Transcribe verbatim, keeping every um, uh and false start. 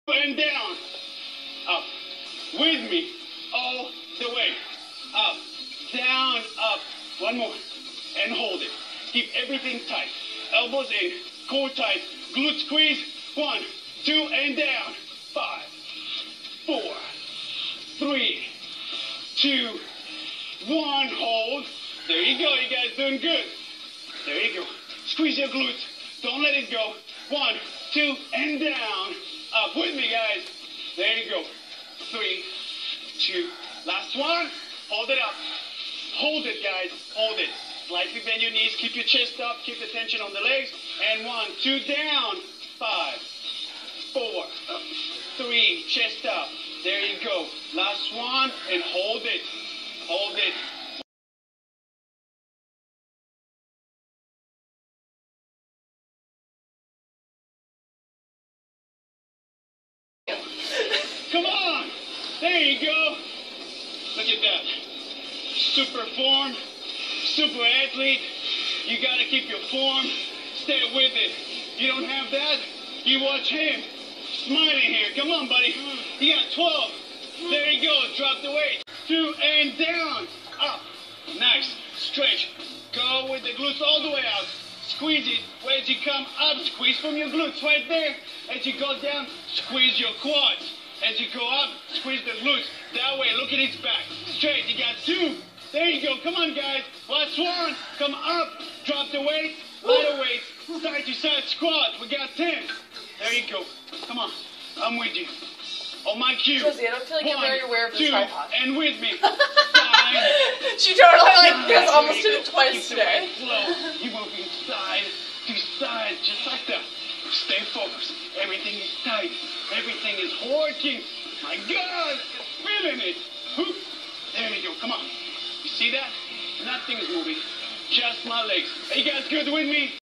and down, up, with me, all the way, up, down, up, one more, and hold it. Keep everything tight, elbows in, core tight, glute squeeze, one, two, and down, five, four, three, two, one, hold. There you go, you guys doing good. There you go. Squeeze your glutes, don't let it go. One, two, and down. Up with me, guys. There you go. Three, two, last one. Hold it up. Hold it, guys. Hold it. Slightly bend your knees. Keep your chest up. Keep the tension on the legs. And one, two, down. Five, four, three, chest up. There you go. Last one, and hold it. Hold it. Come on! There you go! Look at that. Super form, super athlete. You gotta keep your form. Stay with it. You don't have that? You watch him. Smiling here. Come on, buddy. You got twelve. There you go. Drop the weight. Two and down. Up. Nice. Stretch. Go with the glutes all the way out. Squeeze it. As you come up, squeeze from your glutes right there. As you go down, squeeze your quads. As you go up, squeeze the glutes. That way, look at his back. Straight, you got two. There you go. Come on, guys. Last one. Come up. Drop the weight. Lighter weight. Side to side squat. We got ten. There you go. Come on. I'm with you. On my cue. Josie, I don't feel like One, you're very aware of this two, tripod. and with me. Side. She totally like There this almost you did go. it twice Keep the today. weight flow. You're moving side to side, just like that. Stay focused. Everything is tight. Everything is working. My God, feeling it. Whoop. There you go. Come on. You see that? Nothing is moving. Just my legs. Are you guys good with me?